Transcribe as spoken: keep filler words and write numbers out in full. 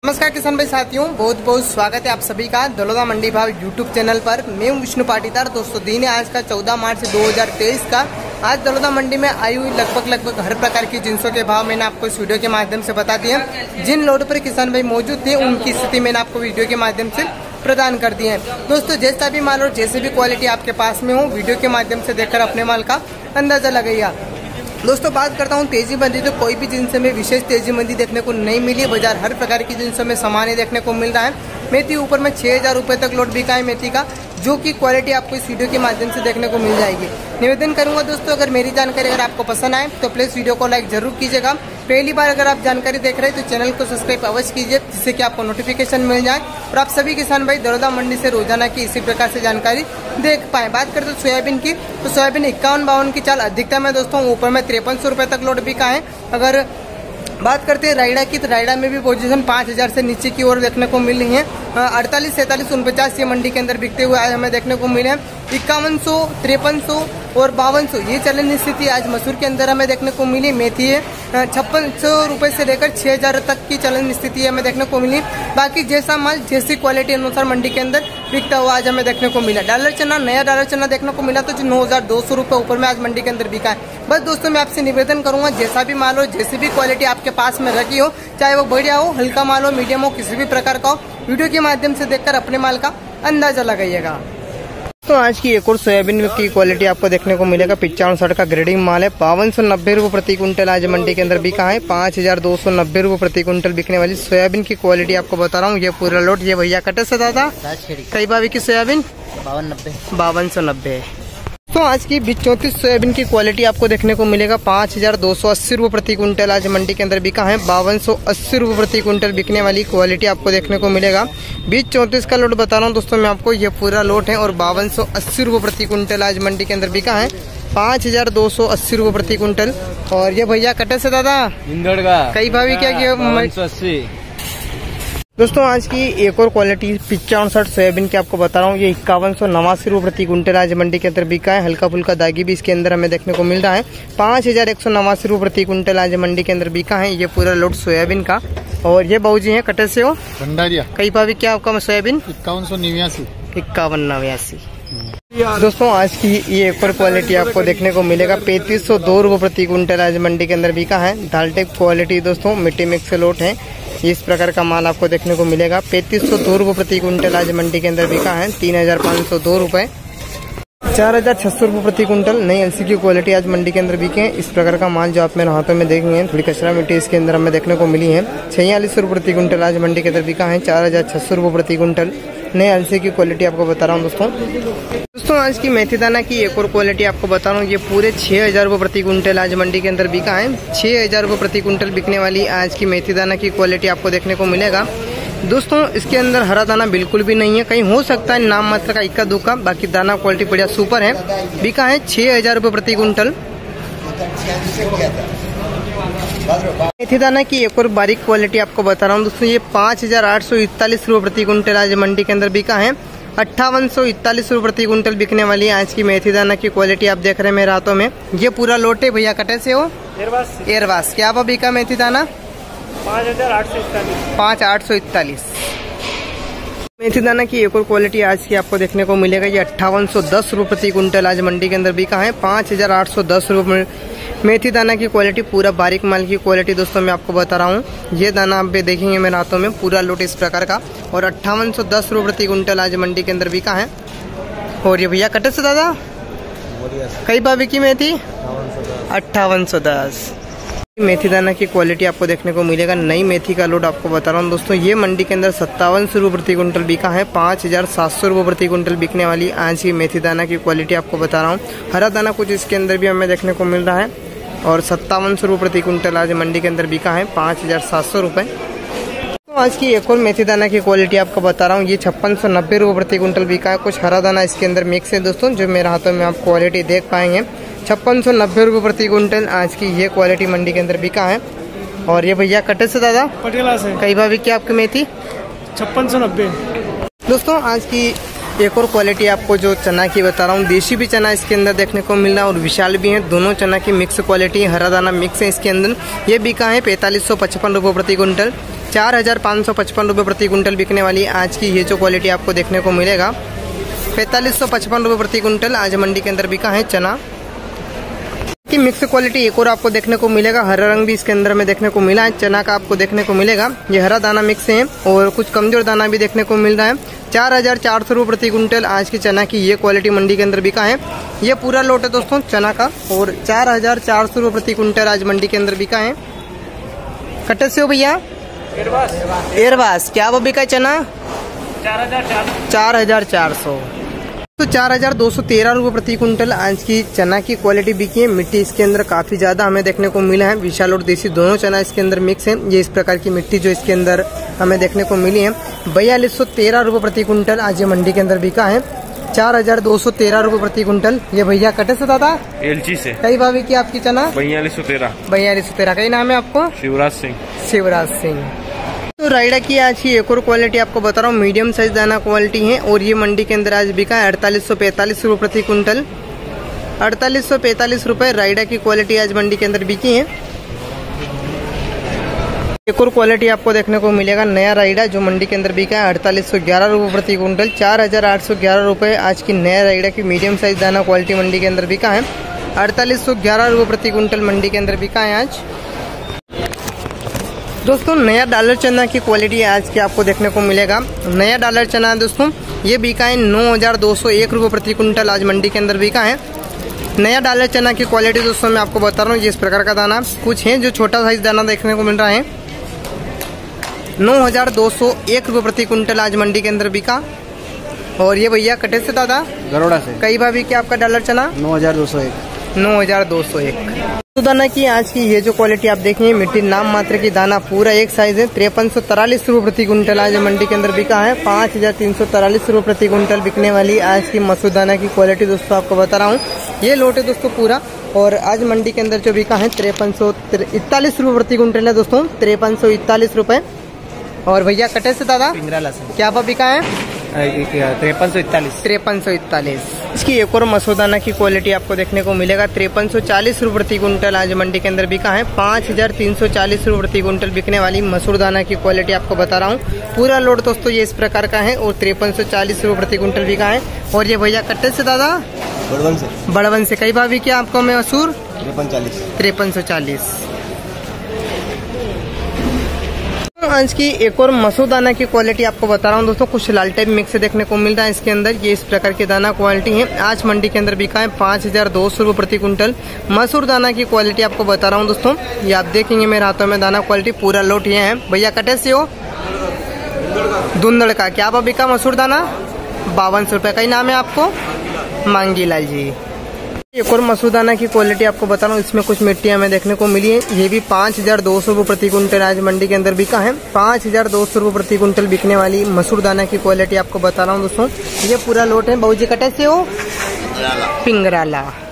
नमस्कार किसान भाई साथियों, बहुत बहुत स्वागत है आप सभी का दलोदा मंडी भाव यूट्यूब चैनल पर। मैं हूं विष्णु पाटीदार। दोस्तों दिन है आज का चौदह मार्च दो हज़ार तेईस का। आज दलोदा मंडी में आई हुई लगभग लगभग हर प्रकार की जिंसों के भाव मैंने आपको इस वीडियो के माध्यम से बता दिए। जिन लोड पर किसान भाई मौजूद थे उनकी स्थिति मैंने आपको वीडियो के माध्यम से प्रदान कर दी है। दोस्तों जैसा भी माल और जैसे भी क्वालिटी आपके पास में हो, वीडियो के माध्यम से देखकर अपने माल का अंदाजा लगाइए। दोस्तों बात करता हूं तेजी मंदी, तो कोई भी जिनसे में विशेष तेजी मंदी देखने को नहीं मिली। बाजार हर प्रकार की जिनसों में सामान देखने को मिल रहा है। मेथी ऊपर में छह हजार रुपए तक लोड बिका है मेथी का, जो कि क्वालिटी आपको इस वीडियो के माध्यम से देखने को मिल जाएगी। निवेदन करूंगा दोस्तों, अगर मेरी जानकारी अगर आपको पसंद आए तो प्लीज वीडियो को लाइक जरूर कीजिएगा। पहली बार अगर आप जानकारी देख रहे हैं तो चैनल को सब्सक्राइब अवश्य कीजिए, जिससे कि आपको नोटिफिकेशन मिल जाए और आप सभी किसान भाई दलोदा मंडी से रोजाना की इसी प्रकार से जानकारी देख पाए। बात करते हैं सोयाबीन की, तो सोयाबीन इक्यावन बावन की चाल अधिकतम है दोस्तों, ऊपर में तिरपन सौ रुपए तक लोड बिका है। अगर बात करते हैं रायडा की, तो रायडा में भी पोजीशन पाँच हजार से नीचे की ओर देखने को मिल रही है। अड़तालीस सैंतालीस उनपचास ये मंडी के अंदर बिकते हुए आज हमें देखने को मिले हैं। इक्यावन सौ तिरपन सौ और बावन सौ ये चलन स्थिति आज मसूर के अंदर हमें देखने को मिली। मेथी है छप्पन सौ रुपए से लेकर छह हजार तक की चलन स्थिति हमें देखने को मिली। बाकी जैसा माल जैसी क्वालिटी अनुसार मंडी के अंदर बिकता हुआ आज हमें देखने को मिला। डॉलर चना, नया डॉलर चना देखने को मिला तो जो नौ हजार दो सौ रुपए ऊपर में आज मंडी के अंदर बिका है। बस दोस्तों मैं आपसे निवेदन करूंगा, जैसा भी माल हो, जैसी भी क्वालिटी आपके पास में रखी हो, चाहे वो बढ़िया हो, हल्का माल हो, मीडियम हो, किसी भी प्रकार का हो, वीडियो के माध्यम से देखकर अपने माल का अंदाजा लगाइएगा। तो आज की एक और सोयाबीन की क्वालिटी आपको देखने को मिलेगा। पिचावन साठ का ग्रेडिंग माल है। बावन सौ नब्बे रुपए प्रति कुंटल आज मंडी के अंदर बिका है। पाँच हजार दो सौ नब्बे रुपए प्रति कुंटल बिकने वाली सोयाबीन की क्वालिटी आपको बता रहा हूँ। ये पूरा लोट ये भैया कटे से दादा कई बावी की सोयाबीन बावन नब्बे बावन सौ नब्बे। तो आज की बीस चौंतीस सोयाबीन की क्वालिटी आपको देखने को मिलेगा। पाँच हजार दो सौ अस्सी रुपए प्रति कुंटल आज मंडी के अंदर बिका है। बावन सौ अस्सी रुपए प्रति कुंटल बिकने वाली क्वालिटी आपको देखने को मिलेगा। बीस चौंतीस का लोट बता रहा हूँ दोस्तों मैं आपको, ये पूरा लोट है और बावन सौ अस्सी रुपए प्रति कुंटल आज मंडी के अंदर बिका है। पाँच हजार दो सौ अस्सी रुपए प्रति कुंटल। और ये भैया कटे से दादा इंदड़ का कई भावी क्या अस्सी। दोस्तों आज की एक और क्वालिटी पिचावन साठ सोयाबीन की आपको बता रहा हूँ। ये इक्यावन सौ नवासी रुपए प्रति कुंटल आज मंडी के अंदर बिका है। हल्का फुल्का दागी भी इसके अंदर हमें देखने को मिल रहा है। पाँच हजार एक सौ नवासी रुपए प्रति कुंटल आज मंडी के अंदर बिका है। ये पूरा लोड सोयाबीन का। और ये बाबूजी है कटे से हो भंडारिया कई पावी क्या आपका सोयाबीन इक्यावन सौ निन्यासी इक्यावन नवासी। दोस्तों आज की ये एक और क्वालिटी आपको देखने को मिलेगा। पैंतीस सौ दो रुपए प्रति कुंटल आज मंडी के अंदर बिका है। दाल टाइप क्वालिटी दोस्तों, मिट्टी मिक्स लोट है। इस प्रकार का माल आपको देखने को मिलेगा। पैंतीस सौ दो रुपए प्रति कुंटल आज मंडी के अंदर बिका है। तीन हजार पाँच सौ दो रुपए चार हजार छह सौ रुपए प्रति कुंटल नई एलसी की क्वालिटी आज मंडी के अंदर बिके हैं। इस प्रकार का माल जो आप मेरे हाथों में देखेंगे, थोड़ी कचरा मिट्टी इसके अंदर हमें देखने को मिली है। छियालीस रुपए प्रति कुंटल आज मंडी के अंदर बिका है। चार हजार छह सौ रुपए प्रति कुंटल नए एलसी की क्वालिटी आपको बता रहा हूँ दोस्तों। दोस्तों आज की मेथी दाना की एक और क्वालिटी आपको बता रहा हूँ। ये पूरे छह हजार रुपए प्रति कुंटल आज मंडी के अंदर बिका है। छह हजार रुपए प्रति कुंटल बिकने वाली आज की मेथी दाना की क्वालिटी आपको देखने को मिलेगा। दोस्तों इसके अंदर हरा दाना बिल्कुल भी नहीं है, कहीं हो सकता है नाम मात्र का इक्का दुक्का, बाकी दाना क्वालिटी बढ़िया सुपर है। बिका है छह हजार रुपए प्रति कुंटल। मेथी दाना की एक और बारीक क्वालिटी आपको बता रहा हूँ दोस्तों। ये पाँच हजार आठ सौ इकतालीस रुपए प्रति कुंटल आज मंडी के अंदर बिका है। अट्ठावन सौ इकतालीस रुपए प्रति कुंटल बिकने वाली आज की मेथी दाना की क्वालिटी आप देख रहे हैं मेरे हाथों में। ये पूरा लोटे भैया कटे से हो एरवास एरवास क्या बिका मेथी दाना पाँच हजार आठ सौ इकतालीस पाँच आठ सौ इकतालीस। मेथी दाना की एक और क्वालिटी आज की आपको देखने को मिलेगा। ये अट्ठावन सौ दस रुपए प्रति कुंटल आज मंडी के अंदर बिका है। पाँच हजार आठ सौ दस रुपए मेथी दाना की क्वालिटी, पूरा बारीक माल की क्वालिटी दोस्तों मैं आपको बता रहा हूँ। ये दाना आप भी देखेंगे मेरे हाथों में, पूरा लोट इस प्रकार का। और अट्ठावन सौ दस रुपए प्रति कुंटल आज मंडी के अंदर बिका है। और ये भैया कटे से दादा कई भावी की मेथी अट्ठावन सौ दस। मेथी दाना की क्वालिटी आपको देखने को मिलेगा। नई मेथी का लोड आपको बता रहा हूँ दोस्तों। ये मंडी के अंदर सत्तावन सौ रुपए प्रति कुंटल बिका है। पाँच हजार सात सौ रुपए प्रति कुंटल बिकने वाली आज की मेथी दाना की क्वालिटी आपको बता रहा हूँ। हरा दाना कुछ इसके अंदर भी हमें देखने को मिल रहा है। और सत्तावन सौ रुपए प्रति कुंटल आज मंडी के अंदर बिका है। पाँच हजार सात सौ रुपए। तो आज की एक और मेथी दाना की क्वालिटी आपको बता रहा हूँ। ये छप्पन सौ नब्बे रुपए प्रति कुंटल बिका है। कुछ हरा दाना इसके अंदर मिक्स है दोस्तों, जो मेरे हाथों में आप क्वालिटी देख पाएंगे। छप्पन सौ नब्बे रुपए प्रति कुंटल आज की ये क्वालिटी मंडी के अंदर बिका है। और ये भैया कटे से दादा पटेला से कई भावी क्या आपकी मेथी छप्पन सौ नब्बे। दोस्तों आज की एक और क्वालिटी आपको जो चना की बता रहा हूँ, देशी भी चना इसके अंदर देखने को मिल रहा है और विशाल भी है। दोनों चना की मिक्स क्वालिटी, हरा दाना मिक्स है इसके अंदर। ये बिका है पैंतालीस सौ पचपन रुपये प्रति कुंटल। चार हजार पाँच सौ पचपन रुपये प्रति कुंटल बिकने वाली आज की ये जो क्वालिटी आपको देखने को मिलेगा, पैंतालीस सौ पचपन रुपये प्रति कुंटल आज मंडी के अंदर बिका है चना की मिक्स क्वालिटी। एक और आपको देखने को मिलेगा, हरा रंग भी इसके अंदर में देखने को मिला है चना का, आपको देखने को मिलेगा। ये हरा दाना मिक्स है और कुछ कमजोर दाना भी देखने को मिल रहा है। चार हजार चार सौ रुपये प्रति कुंटल आज की चना की ये क्वालिटी मंडी के अंदर बिका है। ये पूरा लोट है दोस्तों चना का और चार हजार चार सौ रुपये प्रति कुंटल आज मंडी के अंदर बिका है। कट्टे से हो भैया एरवास, क्या वो बिका चना? चार हजार चार सौ तो चार हजार दो सौ तेरह रुपये प्रति कुंटल आज की चना की क्वालिटी बिकी है। मिट्टी इसके अंदर काफी ज्यादा हमें देखने को मिला है। विशाल और देसी दोनों चना इसके अंदर मिक्स है। ये इस प्रकार की मिट्टी जो इसके अंदर हमें देखने को मिली है, बयालीस सौ तेरह रुपये प्रति कुंटल आज ये मंडी के अंदर बिका है। चार हजार दो सौ तेरह रुपये प्रति कुंटल। ये भैया कटे से दादा एलची से कई भावी की आपकी चना? बयालीस सौ तेरह बयालीस सौ तेरह कई नाम है आपको? शिवराज सिंह। शिवराज सिंह। तो रायडा की आज की एक और क्वालिटी आपको बता रहा हूँ, मीडियम साइज दाना क्वालिटी है और ये मंडी के अंदर आज बिका है अड़तालीस सौ पैंतालीस रुपये प्रति कुंटल। अड़तालीस सौ पैंतालीस रुपये रायडा की क्वालिटी आज मंडी के अंदर बिकी है। एक और क्वालिटी आपको देखने को मिलेगा, नया रायडा जो मंडी के अंदर बिका है अड़तालीस सौ ग्यारह रुपये प्रति कुंटल। चार हजार आठ सौ ग्यारह रुपये आज की नया रायडा की मीडियम साइज दाना क्वालिटी मंडी के अंदर बिका है। अड़तालीस सौ ग्यारह रुपये प्रति कुंटल मंडी के अंदर बिका है आज। दोस्तों नया डॉलर चना की क्वालिटी आज की आपको देखने को मिलेगा। नया डॉलर चना है दोस्तों, ये बिका है नौ हजार दो सौ एक रुपये प्रति कुंटल आज मंडी के अंदर बिका है। नया डॉलर चना की क्वालिटी दोस्तों मैं आपको बता रहा हूँ, ये इस प्रकार का दाना कुछ है जो छोटा साइज दाना देखने को मिल रहा है। नौ हजार दो सौ एक रुपये प्रति कुंटल आज मंडी के अंदर बिका। और ये भैया कटे से दादा? गरोड़ा से। कई भाभी की आपका डॉलर चना? नौ हजार दो सौ एक। नौ हजार दो सौ एक तो दाना की आज की ये जो क्वालिटी आप देखेंगे, मिट्टी नाम मात्र की दाना पूरा एक साइज है। तिरपन सौ तिरालीस रुपये प्रति कुंटल आज मंडी के अंदर बिका है। पाँच हजार तीन सौ तिरालीस रुपये प्रति कुंटल बिकने वाली आज की मसूर दाना की क्वालिटी दोस्तों आपको बता रहा हूँ। ये लोट है दोस्तों पूरा और आज मंडी के अंदर जो बिका है तिरपन सौ इकतालीस रुपये प्रति कुंटल है दोस्तों, तिरपन सौ इकतालीस रुपये। और भैया कटे से दादा पिंगराला से क्या भाव बिका है? तिरपन सौ इकतालीस। तिरपन सौ इकतालीस इसकी एक और मसूर दाना की क्वालिटी आपको देखने को मिलेगा। तिरपन सौ चालीस रुपये प्रति कुंटल आज मंडी के अंदर बिका है। पाँच हजार तीन सौ चालीस रुपये प्रति कुंटल बिकने वाली मसूर दाना की क्वालिटी आपको बता रहा हूँ। पूरा लोड दोस्तों ये इस प्रकार का है और तिरपन सौ चालीस रुपये प्रति कुंटल बिका है। और ये भैया कट्टे से दादा? बड़वन से। बड़वन से कई भावी क्या आपको में मसूर? तिरपन चालीस। तिरपन सौ चालीस आज की एक और मसूर दाना की क्वालिटी आपको बता रहा हूँ दोस्तों, कुछ लाल टाइप मिक्स देखने को मिल रहा है इसके अंदर। ये इस प्रकार की दाना क्वालिटी है, आज मंडी के अंदर बिका है पाँच हजार दो सौ रुपये प्रति कुंटल। मसूर दाना की क्वालिटी आपको बता रहा हूँ दोस्तों, ये आप देखेंगे मेरे हाथों में दाना क्वालिटी पूरा लोट ये है। भैया कटे से हो? धुंधड़ का क्या भाव बिका मसूर दाना? बावन सौ रुपये। कई नाम है आपको? मांगी लाल जी। एक और मसूर दाना की क्वालिटी आपको बता रहा हूँ, इसमें कुछ मिट्टी हमें देखने को मिली है। ये भी पाँच हजार दो सौ रुपये प्रति कुंटल आज मंडी के अंदर बिका है। पाँच हजार दो सौ रुपये प्रति कुंटल बिकने वाली मसूर दाना की क्वालिटी आपको बता रहा हूँ दोस्तों। ये पूरा लोट है। बाबूजी कटे से हो? पिंगराला।